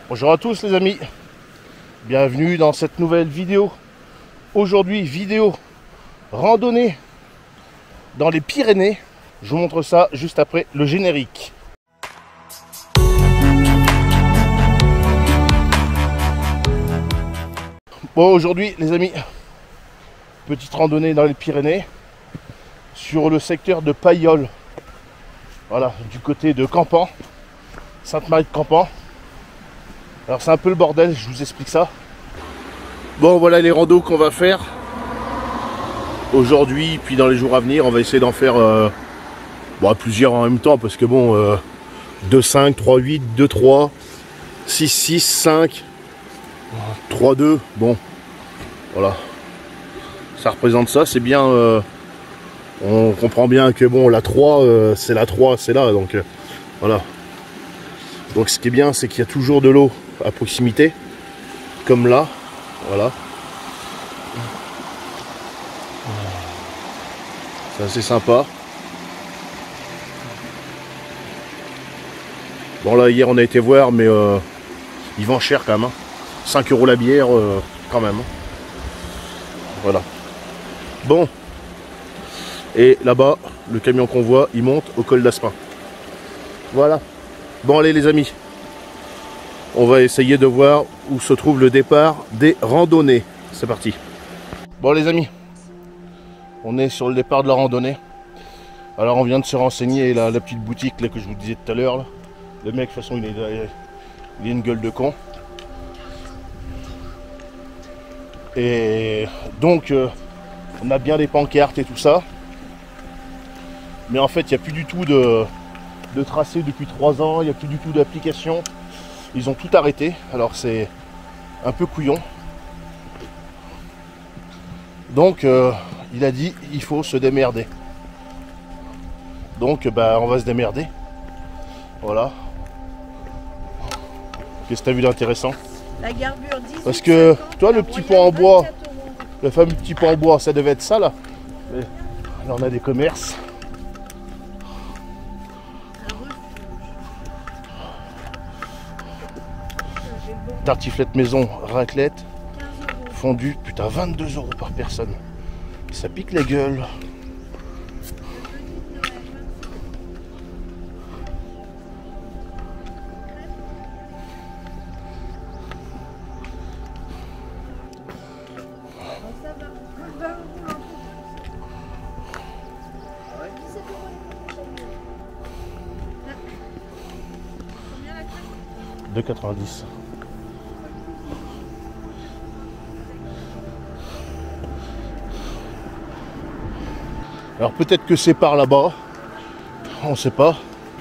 Bonjour à tous les amis, bienvenue dans cette nouvelle vidéo. Aujourd'hui, vidéo randonnée dans les Pyrénées. Je vous montre ça juste après le générique. Bon, aujourd'hui les amis, petite randonnée dans les Pyrénées sur le secteur de Pailloles. Voilà, du côté de Campan, Sainte-Marie de Campan. Alors c'est un peu le bordel, je vous explique ça. Bon, voilà les randos qu'on va faire aujourd'hui, puis dans les jours à venir. On va essayer d'en faire plusieurs en même temps, parce que bon, 2, 5, 3, 8, 2, 3, 6, 6, 5, 3, 2, bon, voilà. Ça représente ça, c'est bien, on comprend bien que bon, la 3, c'est la 3, c'est là, donc voilà. Donc ce qui est bien, c'est qu'il y a toujours de l'eau à proximité, comme là, voilà. C'est assez sympa. Bon là, hier on a été voir, mais ils vendent cher quand même, hein. 5 € la bière, quand même, hein. Voilà. Bon. Et là-bas, le camion qu'on voit, il monte au col d'Aspin. Voilà. Bon allez les amis, on va essayer de voir où se trouve le départ des randonnées. C'est parti. Bon les amis, on est sur le départ de la randonnée. Alors on vient de se renseigner, là, la petite boutique là, que je vous disais tout à l'heure. Le mec de toute façon il a une gueule de con. Et donc on a bien des pancartes et tout ça. Mais en fait il n'y a plus du tout de tracé depuis 3 ans, il n'y a plus du tout d'application. Ils ont tout arrêté, alors c'est un peu couillon. Donc il a dit il faut se démerder. Donc on va se démerder. Voilà. Qu'est-ce que tu as vu d'intéressant? La garbure 18, parce que 50, toi le petit pont en bois, le fameux petit pont en bois, ça devait être ça là. Mais là on a des commerces. Tartiflette maison, raclette, fondue, putain 22 € par personne. Ça pique la gueule. De 90. Alors peut-être que c'est par là-bas, on sait pas.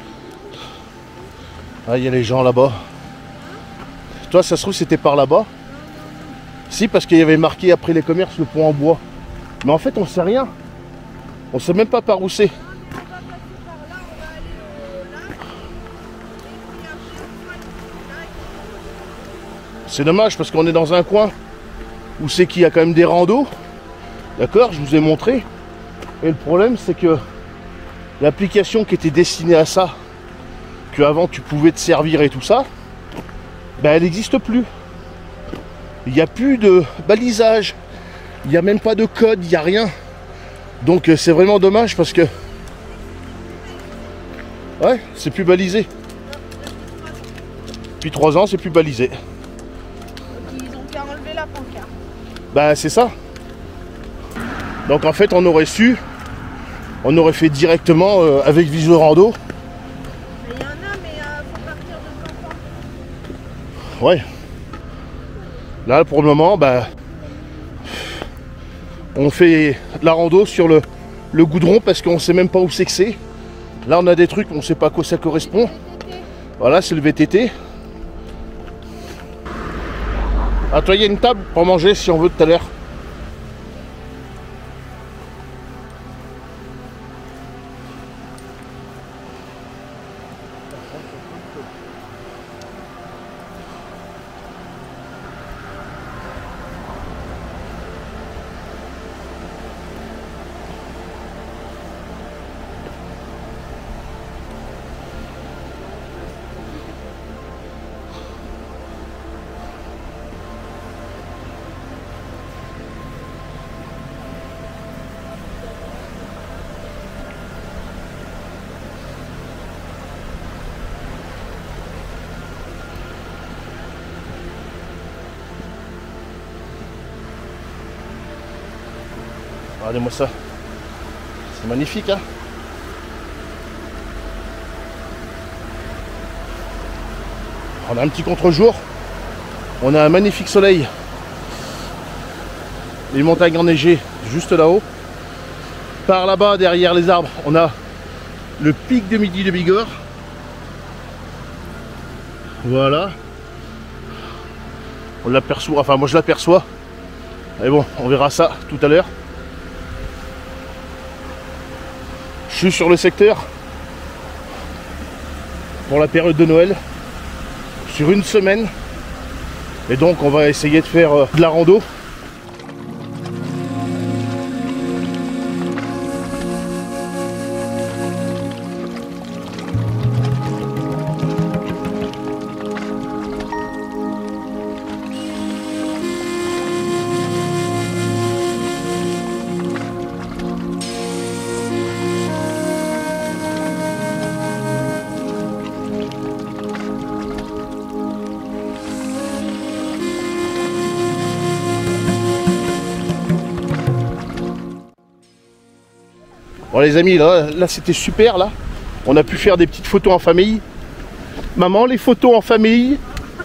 Ah, il y a les gens là-bas. Toi, ça se trouve c'était par là-bas? Si, parce qu'il y avait marqué après les commerces le pont en bois. Mais en fait, on sait rien. On sait même pas par où c'est. C'est dommage parce qu'on est dans un coin où c'est qu'il y a quand même des randos. D'accord, je vous ai montré. Et le problème, c'est que l'application qui était destinée à ça, que avant tu pouvais te servir et tout ça, elle n'existe plus. Il n'y a plus de balisage, il n'y a même pas de code, il n'y a rien. Donc c'est vraiment dommage parce que ouais, c'est plus balisé. Depuis 3 ans, c'est plus balisé. Ils ont qu'à enlever la pancarte. C'est ça. Donc en fait, on aurait su, on aurait fait directement avec Visio Rando. Il y en a, mais faut partir de Campan. Ouais. Là, pour le moment, on fait la rando sur le goudron parce qu'on sait même pas où c'est que c'est. Là, on a des trucs, on sait pas à quoi ça correspond. Voilà, c'est le VTT. Ah, toi, il y a une table pour manger si on veut tout à l'heure. Regardez-moi ça. C'est magnifique, hein. On a un petit contre-jour. On a un magnifique soleil. Les montagnes enneigées juste là-haut. Par là-bas, derrière les arbres, on a le pic de Midi de Bigorre. Voilà. On l'aperçoit, enfin moi je l'aperçois. Mais bon, on verra ça tout à l'heure. Je suis sur le secteur pour la période de Noël. Sur une semaine. Et donc on va essayer de faire de la rando. Bon les amis, là c'était super là. On a pu faire des petites photos en famille. Maman, les photos en famille.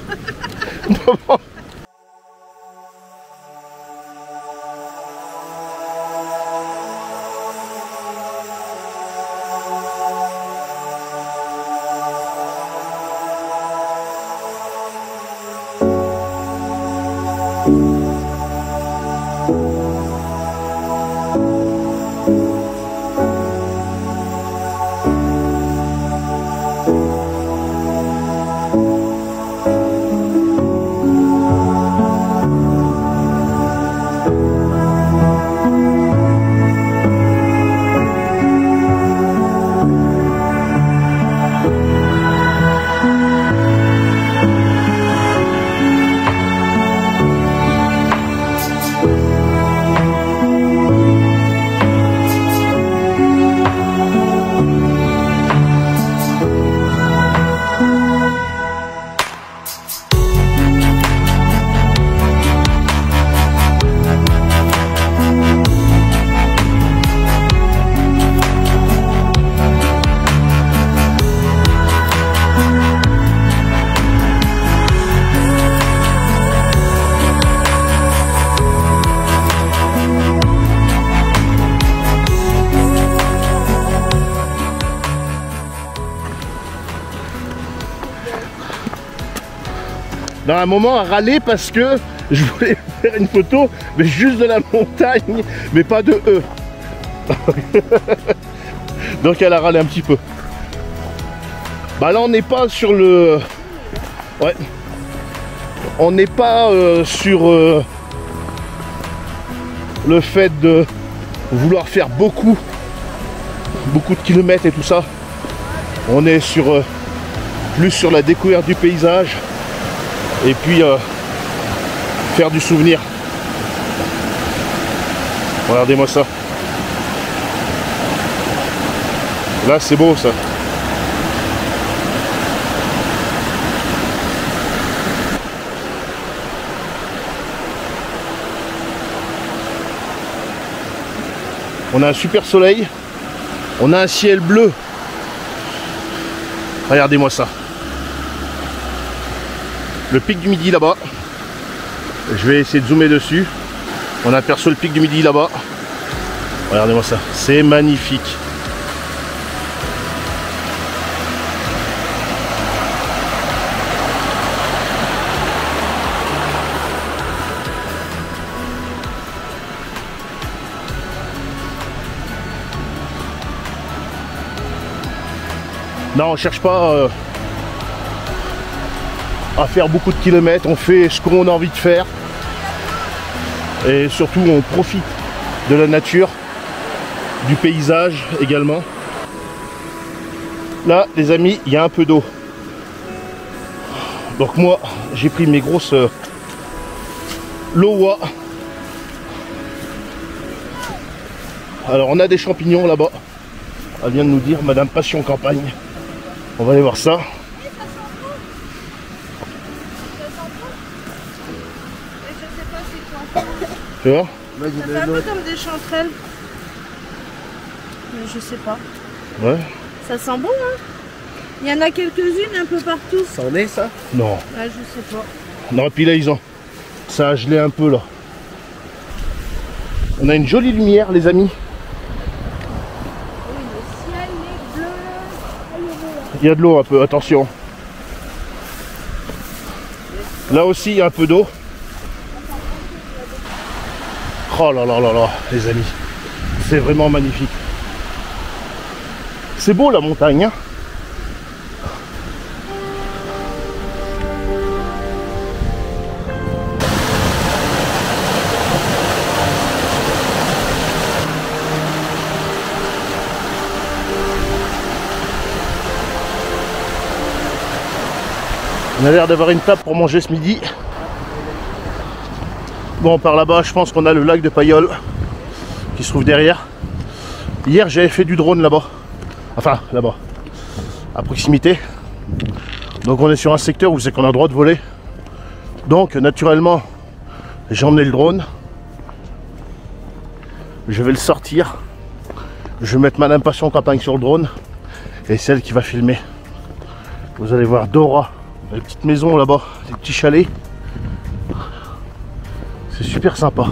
Dans un moment à râler parce que je voulais faire une photo mais juste de la montagne mais pas de eux. Donc elle a râlé un petit peu. Bah là on n'est pas sur le... Ouais. On n'est pas sur le fait de vouloir faire beaucoup de kilomètres et tout ça. On est sur plus sur la découverte du paysage. Et puis faire du souvenir. Regardez-moi ça. Là c'est beau ça. On a un super soleil. On a un ciel bleu. Regardez-moi ça. Le pic du Midi là-bas. Je vais essayer de zoomer dessus. On aperçoit le pic du Midi là-bas. Regardez-moi ça. C'est magnifique. Non, on cherche pas à faire beaucoup de kilomètres, on fait ce qu'on a envie de faire et surtout on profite de la nature, du paysage également. Là les amis, il y a un peu d'eau, donc moi j'ai pris mes grosses Lowa. Alors on a des champignons là-bas, elle vient de nous dire Madame Passion Campagne. On va aller voir ça. Tu vois? Ça fait un peu comme des chanterelles. je sais pas. Ouais. Ça sent bon, hein? Il y en a quelques-unes un peu partout. Ça en est ça? Non. Ah, je sais pas. Non, et puis là, ça a gelé un peu là. On a une jolie lumière, les amis. Oui, le ciel est bleu. Ah, il est beau, là. Il y a de l'eau un peu, attention. Là aussi, il y a un peu d'eau. Oh là là là là, les amis. C'est vraiment magnifique. C'est beau la montagne, hein. On a l'air d'avoir une table pour manger ce midi. Bon, par là-bas, je pense qu'on a le lac de Payolle qui se trouve derrière. Hier, j'avais fait du drone là-bas. Enfin, là-bas, à proximité. Donc, on est sur un secteur où c'est qu'on a le droit de voler. Donc, naturellement, j'ai emmené le drone. Je vais le sortir. Je vais mettre Madame Passion Campagne sur le drone. Et c'est elle qui va filmer. Vous allez voir Dora. Les petites maisons là-bas, les petits chalets. C'est super sympa.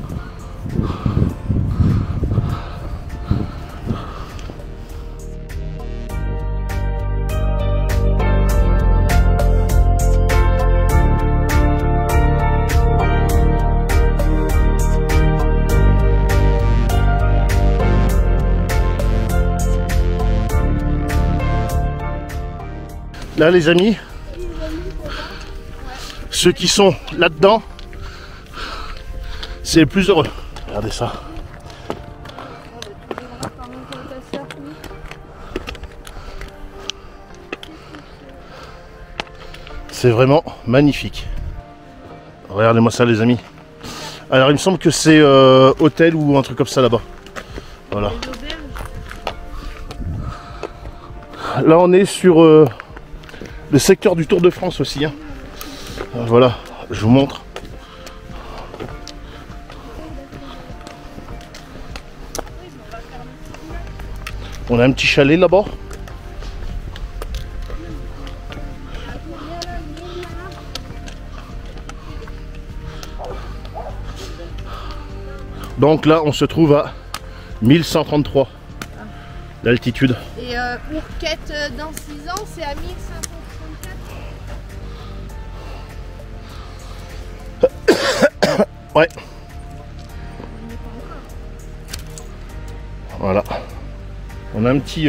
Là les amis, ceux qui sont là-dedans, c'est les plus heureux. Regardez ça. C'est vraiment magnifique. Regardez-moi ça les amis. Alors il me semble que c'est hôtel ou un truc comme ça là-bas. Voilà. Là on est sur le secteur du Tour de France aussi. Hein. Voilà, je vous montre. On a un petit chalet là-bas. Donc là, on se trouve à 1133 d'altitude. Et Ourquette dans 6 ans, c'est à 1534. Ouais. Voilà. On a un petit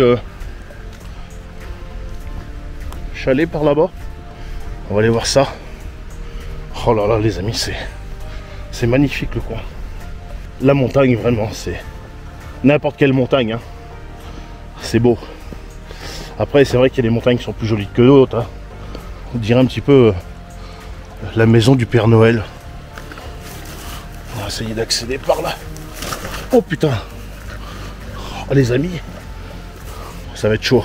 chalet par là-bas. On va aller voir ça. Oh là là les amis, c'est magnifique le coin. La montagne vraiment, c'est n'importe quelle montagne. Hein. C'est beau. Après c'est vrai qu'il y a des montagnes qui sont plus jolies que d'autres. Hein. On dirait un petit peu la maison du Père Noël. On va essayer d'accéder par là. Oh putain. Oh, les amis. Ça va être chaud.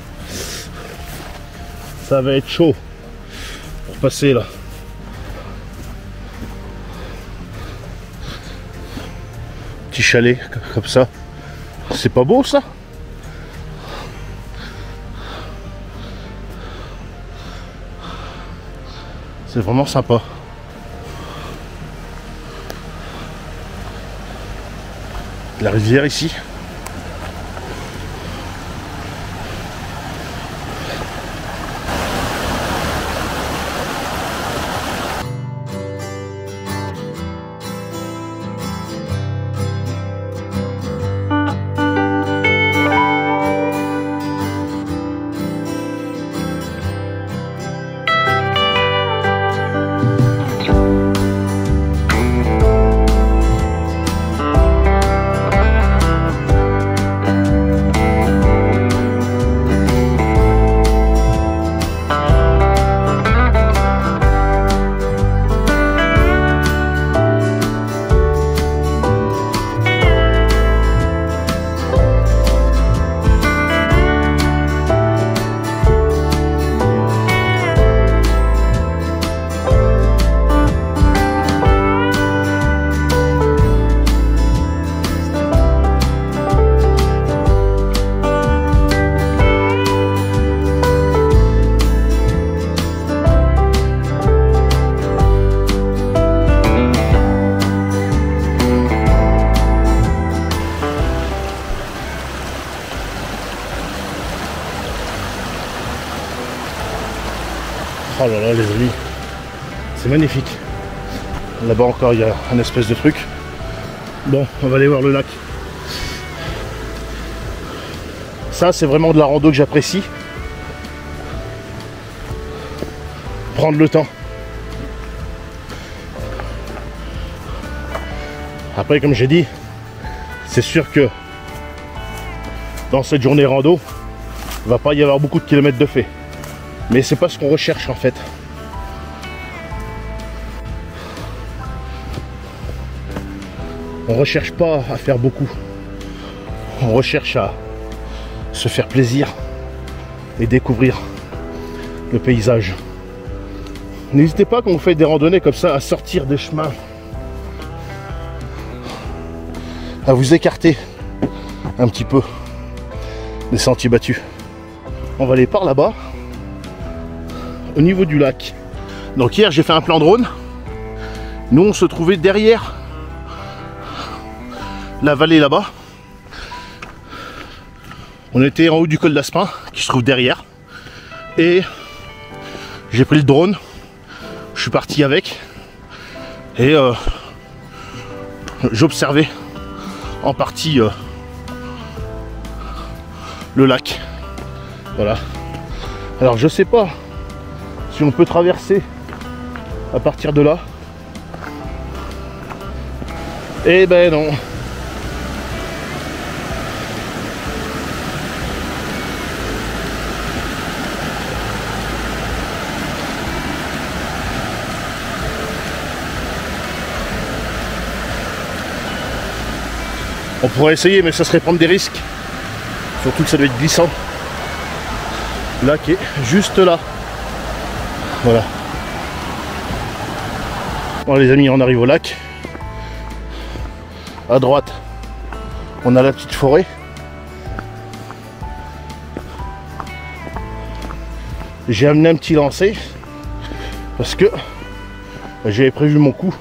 Ça va être chaud. Pour passer là. Petit chalet comme ça. C'est pas beau ça? C'est vraiment sympa. La rivière ici. Voilà les amis, c'est magnifique. Là-bas encore il y a un espèce de truc. Bon, on va aller voir le lac. Ça c'est vraiment de la rando que j'apprécie. Prendre le temps. Après comme j'ai dit, c'est sûr que dans cette journée rando, il va pas y avoir beaucoup de kilomètres de fait. Mais c'est pas ce qu'on recherche en fait. On recherche pas à faire beaucoup. On recherche à se faire plaisir et découvrir le paysage. N'hésitez pas quand vous faites des randonnées comme ça à sortir des chemins, à vous écarter un petit peu des sentiers battus. On va aller par là-bas, au niveau du lac. Donc hier j'ai fait un plan drone. Nous on se trouvait derrière la vallée là-bas. On était en haut du col d'Aspin qui se trouve derrière. Et j'ai pris le drone. Je suis parti avec. Et j'observais en partie le lac. Voilà. Alors je sais pas si on peut traverser à partir de là. Eh ben non. On pourrait essayer, mais ça serait prendre des risques. Surtout que ça doit être glissant. Le lac est juste là. Voilà. Bon les amis, on arrive au lac. À droite, on a la petite forêt. J'ai amené un petit lancer parce que j'avais prévu mon coup.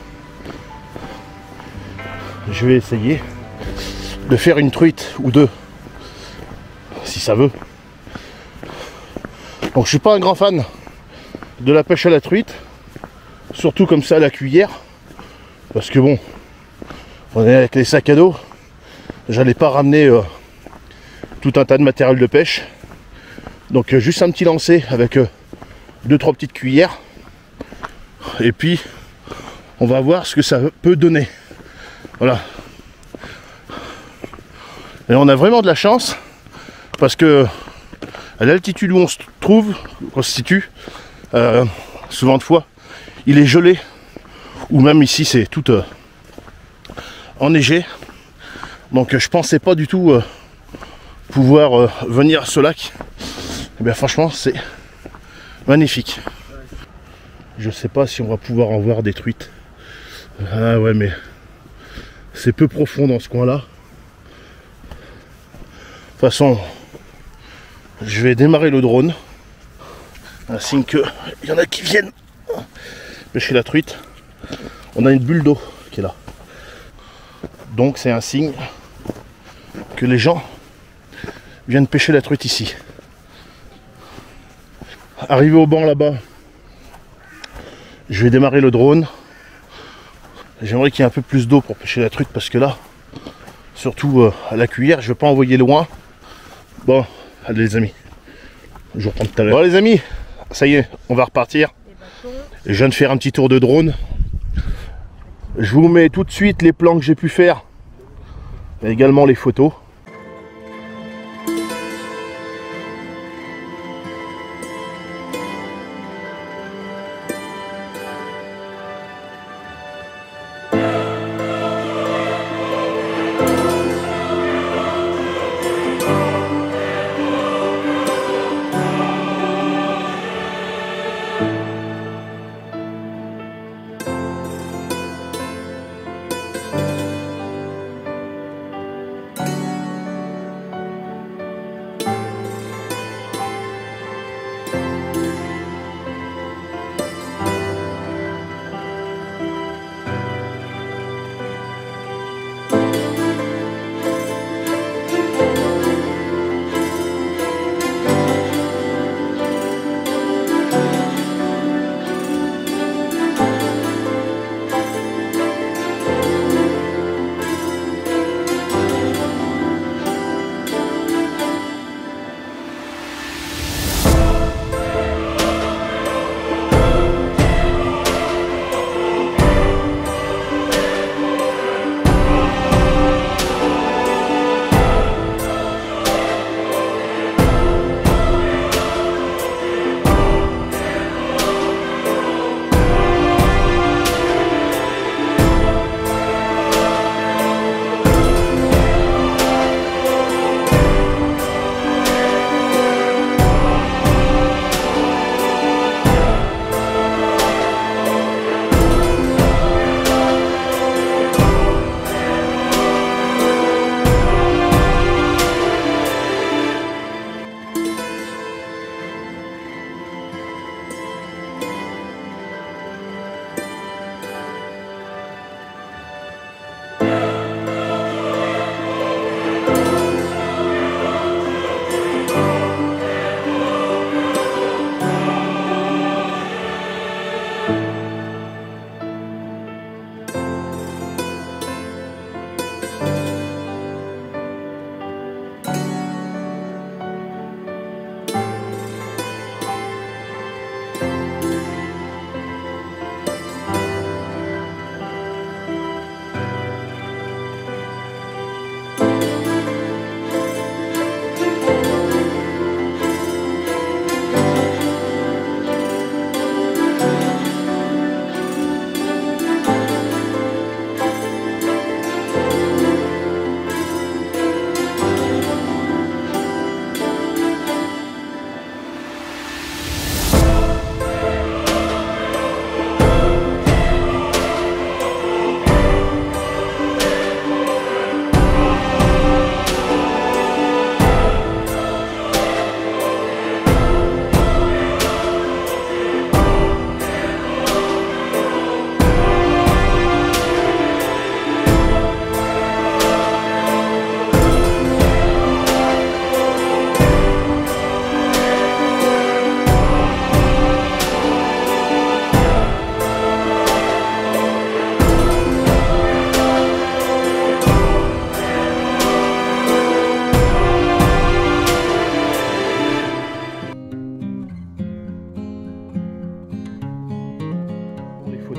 Je vais essayer de faire une truite ou deux si ça veut. Donc je suis pas un grand fan de la pêche à la truite, surtout comme ça à la cuillère, parce que bon, on est avec les sacs à dos, j'allais pas ramener tout un tas de matériel de pêche. Donc juste un petit lancer avec 2-3 petites cuillères, et puis on va voir ce que ça peut donner. Voilà. Et on a vraiment de la chance parce que à l'altitude où on se trouve, on se situe, souvent de fois, il est gelé, ou même ici c'est tout enneigé. Donc je pensais pas du tout pouvoir venir à ce lac. Et bien franchement c'est magnifique. Je sais pas si on va pouvoir en voir des truites. Ah ouais, mais c'est peu profond dans ce coin là. De toute façon, je vais démarrer le drone. Un signe qu'il y en a qui viennent pêcher la truite. On a une bulle d'eau qui est là. Donc c'est un signe que les gens viennent pêcher la truite ici. Arrivé au banc là-bas, je vais démarrer le drone. J'aimerais qu'il y ait un peu plus d'eau pour pêcher la truite parce que là, surtout à la cuillère, je ne vais pas envoyer loin. Bon, allez les amis, je vous reprends tout à l'heure. Bon les amis, ça y est, on va repartir. Je viens de faire un petit tour de drone. Je vous mets tout de suite les plans que j'ai pu faire, et également les photos.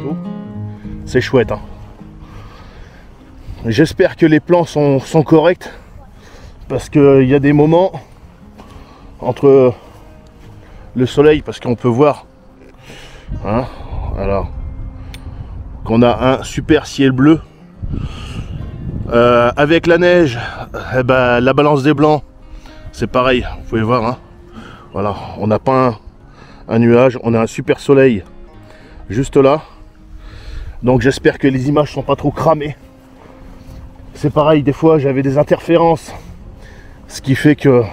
bateau. C'est chouette, hein. J'espère que les plans sont corrects, parce qu'il y a des moments entre le soleil, parce qu'on peut voir, hein, alors qu'on a un super ciel bleu, avec la neige, eh ben, la balance des blancs, c'est pareil, vous pouvez voir, hein. Voilà, on n'a pas un nuage, on a un super soleil juste là. Donc j'espère que les images sont pas trop cramées. C'est pareil, des fois j'avais des interférences, ce qui fait que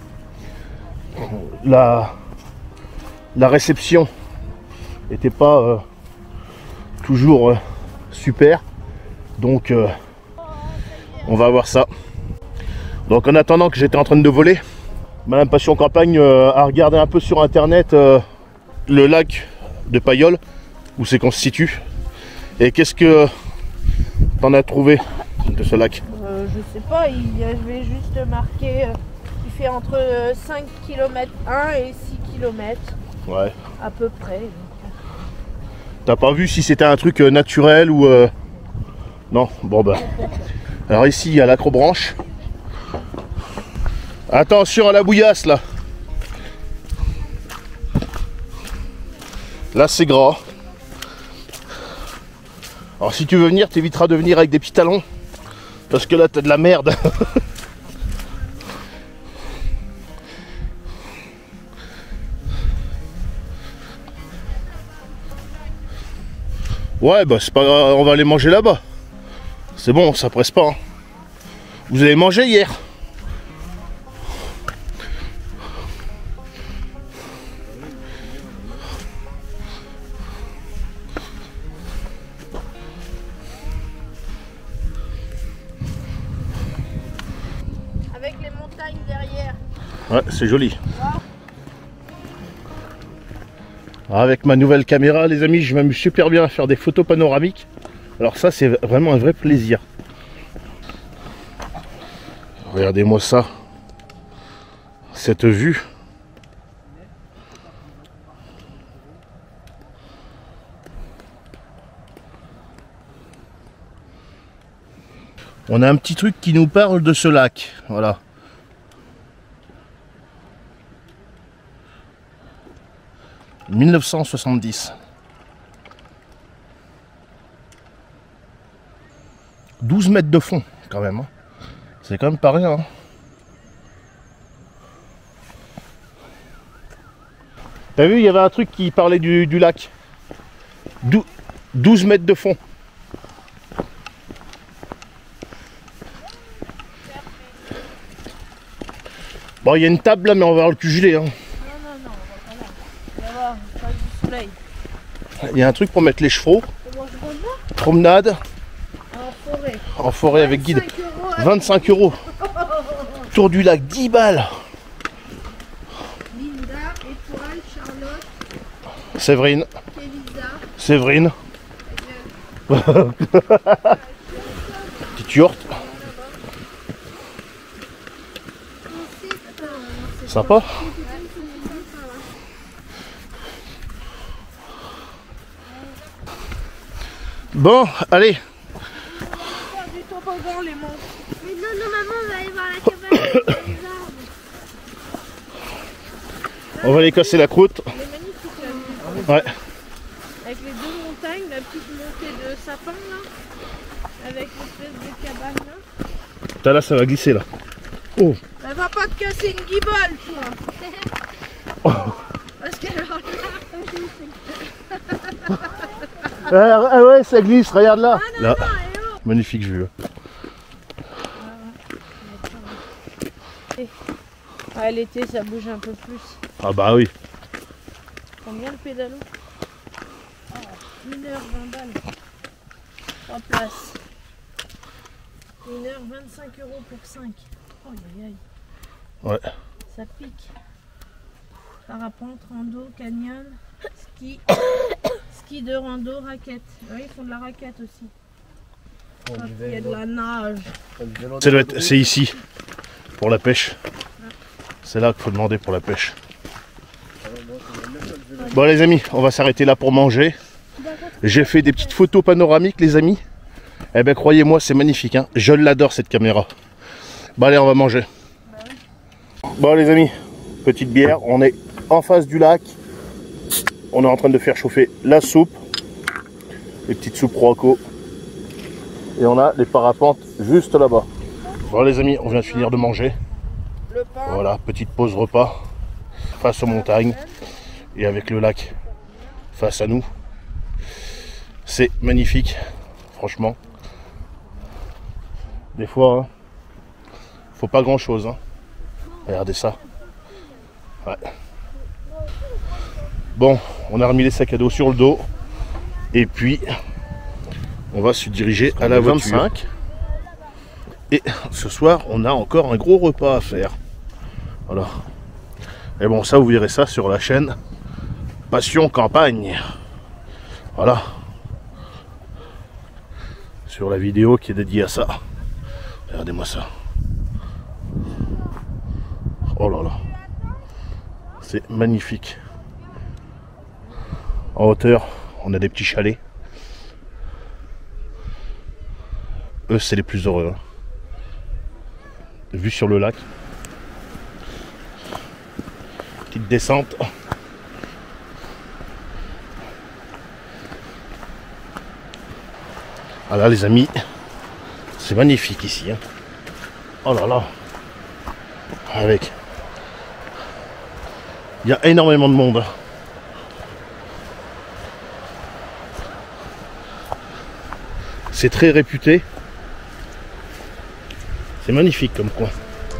la réception n'était pas toujours super. Donc on va voir ça. Donc en attendant que j'étais en train de voler, Madame Passion Campagne a regardé un peu sur internet le lac de Payolle, où c'est qu'on se situe. Et qu'est-ce que t'en as trouvé de ce lac? Je sais pas, il y avait juste marqué qu'il fait entre 5 km 1 et 6 km. Ouais. À peu près. T'as pas vu si c'était un truc naturel ou... Non, bon bah... Alors ici il y a l'acrobranche. Attention à la bouillasse là. Là c'est gras. Alors si tu veux venir, t'éviteras de venir avec des petits talons, parce que là t'as de la merde. Ouais bah c'est pas grave, on va aller manger là-bas. C'est bon, ça presse pas, hein. Vous avez mangé hier? Avec les montagnes derrière. Ouais, c'est joli. Avec ma nouvelle caméra, les amis, je m'amuse super bien à faire des photos panoramiques. Alors ça, c'est vraiment un vrai plaisir. Regardez-moi ça. Cette vue. On a un petit truc qui nous parle de ce lac. Voilà. « 1970. 12 mètres de fond, quand même. Hein. C'est quand même pas rien. Hein. T'as vu, il y avait un truc qui parlait du lac. 12 mètres de fond. Bon, il y a une table là, mais on va voir le cul gelé. Hein. Non, on va pas là. On va voir, du soleil. Il y a un truc pour mettre les chevaux. Promenade. En forêt. En forêt avec guide. 25 €. 25 €. Tour du lac, 10 balles. Linda, Étoile, Charlotte, Séverine. Elisa. Séverine. Petite yourte. Sympa. Bon, allez. Faire du toboggan, les monts. Mais non, non, maman, on va aller voir la cabane avec les arbres. On va aller casser la croûte. Elle est magnifique la vue. Ouais. Avec les deux montagnes, la petite montée de sapin là. Avec l'espèce de cabane là. Putain, là, ça va glisser là. Oh. Elle va pas te casser une guibole, toi. Oh. Parce qu'elle Ah ouais, ça glisse, regarde là. Ah non, Là. non, et oh. Magnifique vue. Ah, l'été, ça bouge un peu plus. Ah bah oui. Combien le pédalo? 1h20 balles. 3 places. 1h25 € pour 5. Oh aïe aïe. Ouais. Ça pique. Parapente, rando, canyon, ski, ski de rando, raquette. Oui, ils font de la raquette aussi. Il y a de la nage. C'est ici pour la pêche. C'est là qu'il faut demander pour la pêche. Bon les amis, on va s'arrêter là pour manger. J'ai fait des petites photos panoramiques les amis. Eh ben croyez-moi c'est magnifique hein. Je l'adore cette caméra. Bon allez on va manger. Bon les amis, petite bière, on est en face du lac. On est en train de faire chauffer la soupe. Les petites soupes Roaco. Et on a les parapentes juste là-bas. Bon les amis, on vient de finir de manger. Voilà, petite pause repas face aux montagnes et avec le lac face à nous. C'est magnifique, franchement. Des fois, hein, faut pas grand chose. Hein. Regardez ça. Ouais. Bon, on a remis les sacs à dos sur le dos. Et puis, on va se diriger à la 25. Et ce soir, on a encore un gros repas à faire. Voilà. Et bon, ça, vous verrez ça sur la chaîne Passion Campagne. Voilà. Sur la vidéo qui est dédiée à ça. Regardez-moi ça. Oh là là. C'est magnifique. En hauteur, on a des petits chalets. Eux, c'est les plus heureux. Hein. Vue sur le lac. Petite descente. Ah là les amis, c'est magnifique ici. Hein. Oh là là. Avec. Il y a énormément de monde. C'est très réputé. C'est magnifique comme coin.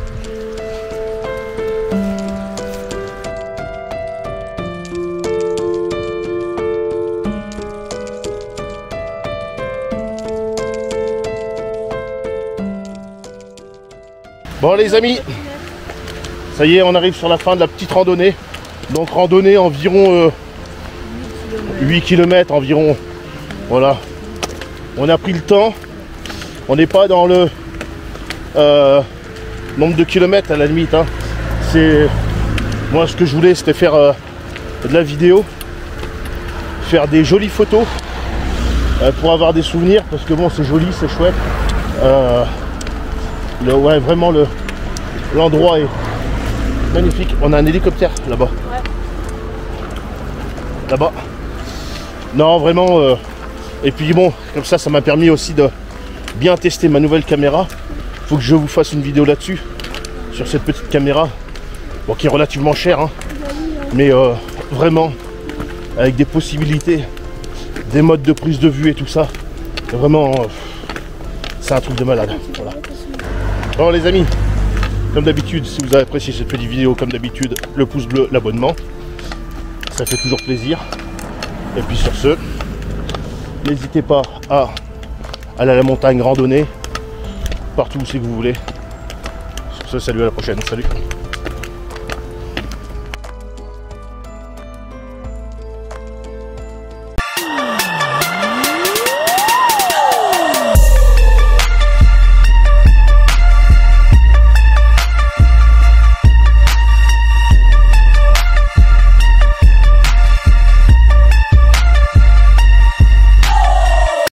Bon les amis, ça y est, on arrive sur la fin de la petite randonnée. Donc randonnée environ 8 km environ. Voilà. On a pris le temps. On n'est pas dans le nombre de kilomètres à la limite. Hein. C'est moi ce que je voulais, c'était faire de la vidéo, faire des jolies photos pour avoir des souvenirs parce que bon c'est joli, c'est chouette. Ouais, vraiment l'endroit est magnifique. On a un hélicoptère là-bas. Ouais. Là-bas. Non, vraiment. Et puis bon, comme ça m'a permis aussi de bien tester ma nouvelle caméra. Faut que je vous fasse une vidéo là-dessus, sur cette petite caméra, bon, qui est relativement chère, hein, mais vraiment avec des possibilités, des modes de prise de vue et tout ça. Vraiment, c'est un truc de malade. Voilà. Bon les amis, comme d'habitude, si vous avez apprécié cette petite vidéo, comme d'habitude, le pouce bleu, l'abonnement, ça fait toujours plaisir. Et puis sur ce, n'hésitez pas à aller à la montagne, randonner, partout où c'est que vous voulez. Sur ce, salut, à la prochaine, salut.